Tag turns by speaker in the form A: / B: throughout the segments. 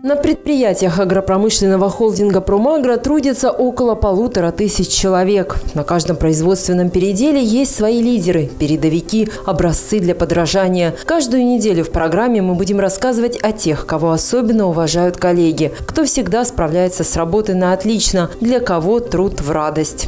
A: На предприятиях агропромышленного холдинга «Промагро» трудится около 1500 человек. На каждом производственном переделе есть свои лидеры, передовики, образцы для подражания. Каждую неделю в программе мы будем рассказывать о тех, кого особенно уважают коллеги, кто всегда справляется с работой на отлично, для кого труд в радость.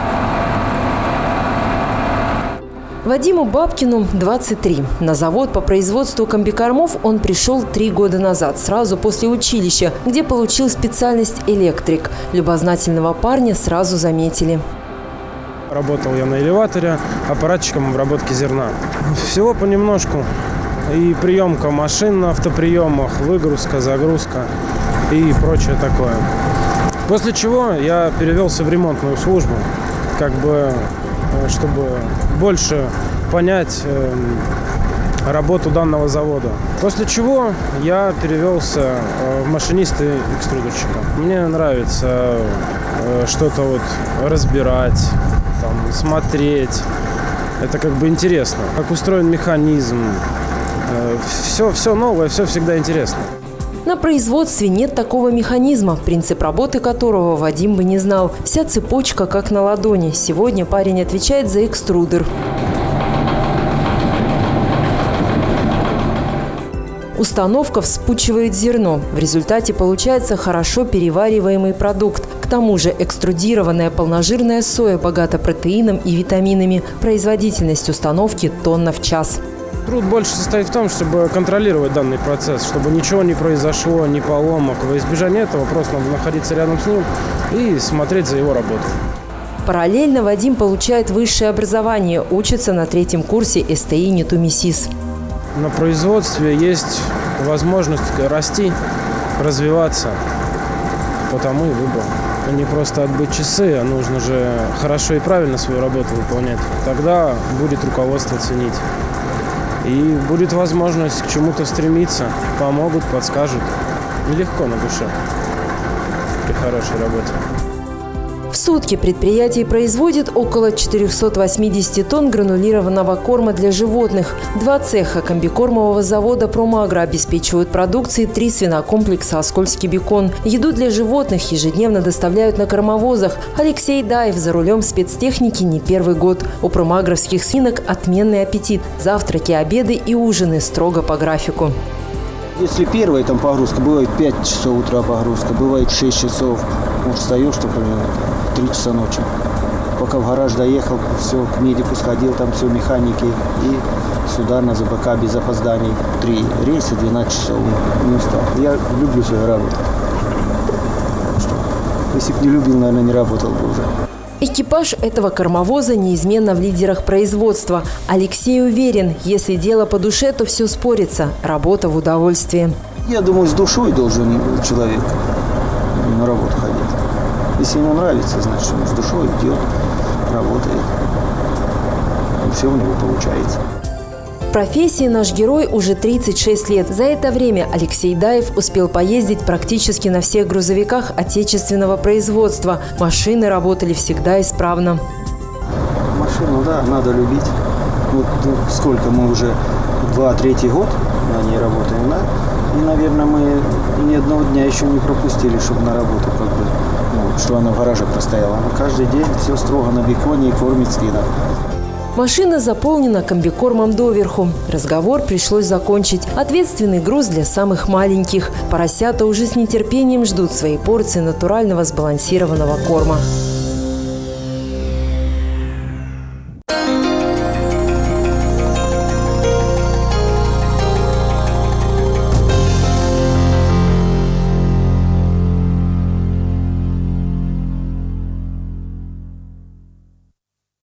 A: Вадиму Бабкину 23. На завод по производству комбикормов он пришел 3 года назад, сразу после училища, где получил специальность электрик. Любознательного парня сразу заметили.
B: Работал я на элеваторе, аппаратчиком обработки зерна. Всего понемножку. И приемка машин на автоприемах, выгрузка, загрузка и прочее такое. После чего я перевелся в ремонтную службу, чтобы больше понять работу данного завода. После чего я перевелся в машинисты экструдерщика. Мне нравится что-то разбирать, смотреть. Это интересно. Как устроен механизм. Все новое, все всегда интересно.
A: На производстве нет такого механизма, принцип работы которого Вадим бы не знал. Вся цепочка как на ладони. Сегодня парень отвечает за экструдер. Установка вспучивает зерно. В результате получается хорошо перевариваемый продукт. К тому же экструдированная полножирная соя богата протеином и витаминами. Производительность установки тонна в час.
B: Труд больше состоит в том, чтобы контролировать данный процесс, чтобы ничего не произошло, ни поломок. Во избежание этого просто надо находиться рядом с ним и смотреть за его работой.
A: Параллельно Вадим получает высшее образование, учится на 3-м курсе СТИ НИТУ-МИСИС.
B: На производстве есть возможность расти, развиваться, потому и выбрал. Не просто отбыть часы, а нужно же хорошо и правильно свою работу выполнять. Тогда будет руководство ценить. И будет возможность к чему-то стремиться, помогут, подскажут. Нелегко на душе при хорошей работе.
A: В сутки предприятие производит около 480 тонн гранулированного корма для животных. 2 цеха комбикормового завода «Промагро» обеспечивают продукцией 3 свинокомплекса «Оскольский бекон». Еду для животных ежедневно доставляют на кормовозах. Алексей Даев за рулем спецтехники не 1-й год. У промагровских свинок отменный аппетит. Завтраки, обеды и ужины строго по графику.
C: Если первая погрузка, бывает 5 часов утра погрузка, бывает 6 часов. Встаешь, примерно 3 часа ночи. Пока в гараж доехал, все, к медику сходил, там все, механики. И сюда на ЗБК без опозданий. 3 рейса, 12 часов. Не устал. Я люблю свою работу. Если бы не любил, наверное, не работал бы уже.
A: Экипаж этого кормовоза неизменно в лидерах производства. Алексей уверен, если дело по душе, то все спорится. Работа в удовольствие. Я
C: думаю, с душой должен человек на работу ходить. Если ему нравится, значит, он с душой идет, работает. И все у него получается.
A: В профессии наш герой уже 36 лет. За это время Алексей Даев успел поездить практически на всех грузовиках отечественного производства. Машины работали всегда исправно.
C: Машину, да, надо любить. Вот сколько мы уже 2-3 год на ней работаем, да? И, наверное, мы ни одного дня еще не пропустили, чтобы на работу, что она в гараже простояла. Но каждый день все строго на беконе и кормит свинок.
A: Машина заполнена комбикормом доверху. Разговор пришлось закончить. Ответственный груз для самых маленьких. Поросята уже с нетерпением ждут своей порции натурального сбалансированного корма.